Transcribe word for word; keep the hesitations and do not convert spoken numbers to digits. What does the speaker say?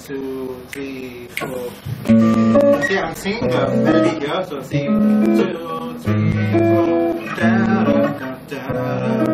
two, three, four. See, I'm singing the melody here, so sing two, three, four. Da, da, da, da, da.